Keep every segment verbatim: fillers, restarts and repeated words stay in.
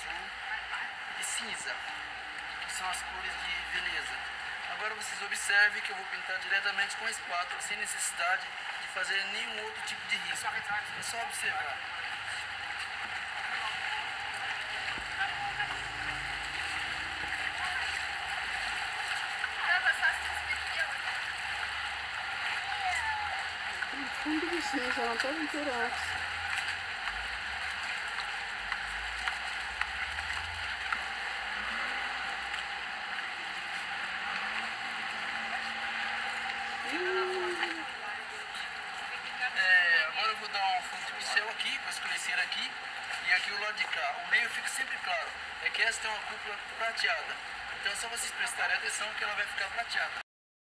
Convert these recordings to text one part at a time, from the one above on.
azul e cinza, que são as cores de Veneza. Agora vocês observem que eu vou pintar diretamente com a espátula, sem necessidade de fazer nenhum outro tipo de risco. É só observar. No fundo de cinza, não está inteiro antes. É, agora eu vou dar um fundo de pincel aqui, para escurecer aqui, e aqui o lado de cá. O meio fica sempre claro, é que essa tem uma cúpula prateada. Então é só vocês prestarem atenção que ela vai ficar prateada.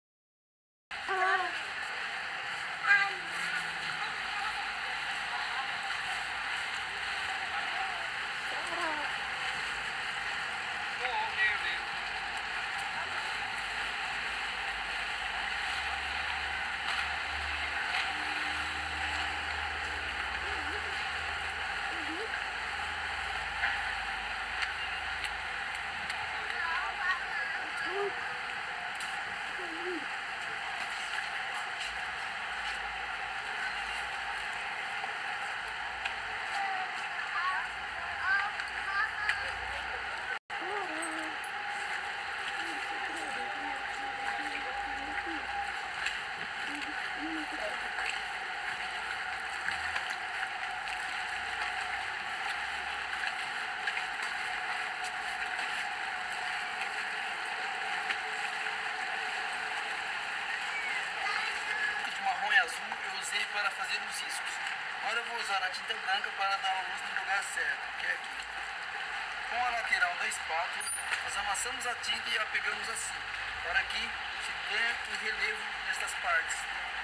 Azul eu usei para fazer os riscos. Agora eu vou usar a tinta branca para dar a luz no lugar certo, que é aqui. Com a lateral da espátula, nós amassamos a tinta e a pegamos assim, para que se tenha um relevo nestas partes.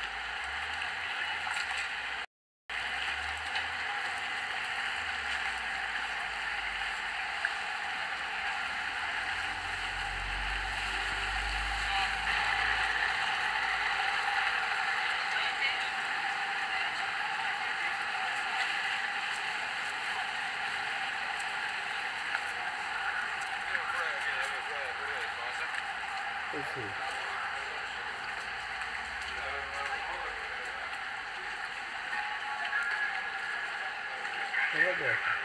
Perfeito. Estava aberto.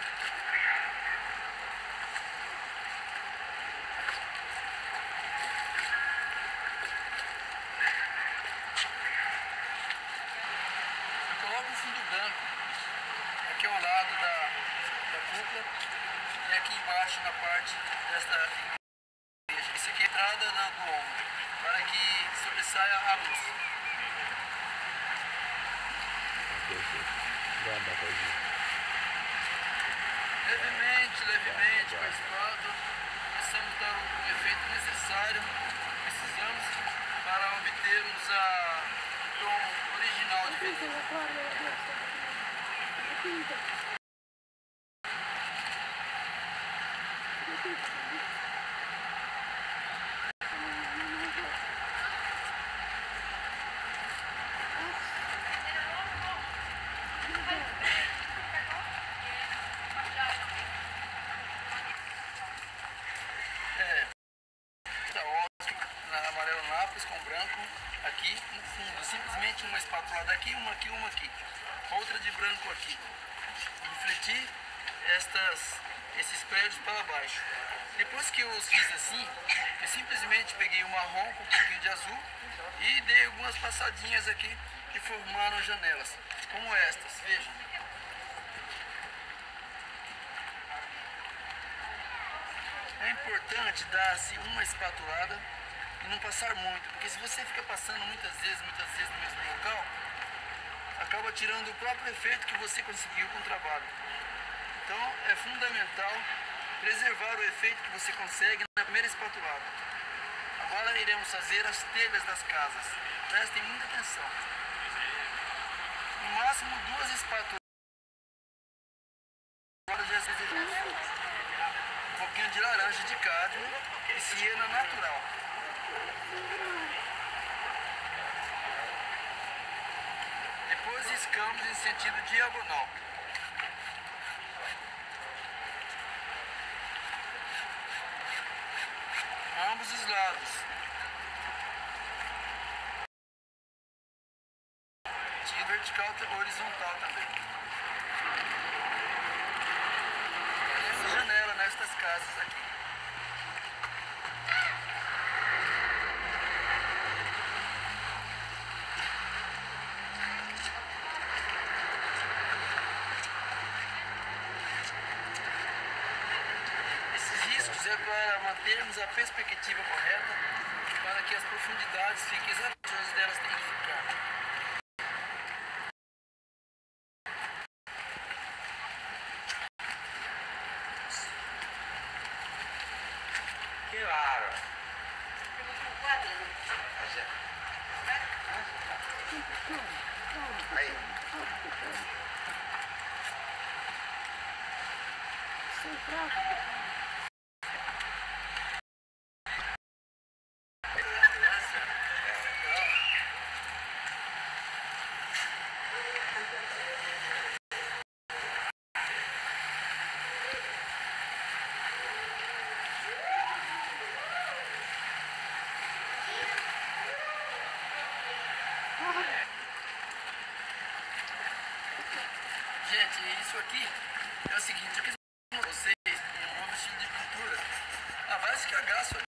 Eu coloco o fundo branco aqui ao lado da, da cúpula e aqui embaixo na parte desta igreja. Isso aqui é a entrada do ombro, para que sobressaia a luz. Levemente, levemente, com a espátula, precisamos dar o efeito necessário que precisamos para obtermos a, o tom original de Veneza. É, tá ótimo, na amarelo lápis com branco aqui no fundo, simplesmente uma espátula daqui, uma aqui, uma aqui, outra de branco aqui. Refletir estas, esses prédios para baixo. Depois que eu os fiz assim, eu simplesmente peguei o marrom com um pouquinho de azul e dei algumas passadinhas aqui que formaram janelas, como estas, vejam. É importante dar assim uma espatulada e não passar muito, porque se você fica passando muitas vezes, muitas vezes no mesmo local, acaba tirando o próprio efeito que você conseguiu com o trabalho. Então é fundamental preservar o efeito que você consegue na primeira espatulada. Agora iremos fazer as telhas das casas. Prestem muita atenção. No máximo duas espátulas. Um pouquinho de laranja de cádmio e siena natural. Depois riscamos em sentido diagonal. ambos os lados. Tinha vertical e horizontal também. Essa janela nestas casas aqui. Esses riscos é para mantermos a perspectiva correta, para que as profundidades fiquem exatamente onde elas têm que ficar. Claro. Aí. Sai pra cá. Gente, isso aqui é o seguinte, eu quis mostrar pra vocês um novo estilo de pintura. Ah, vai se cagar, só.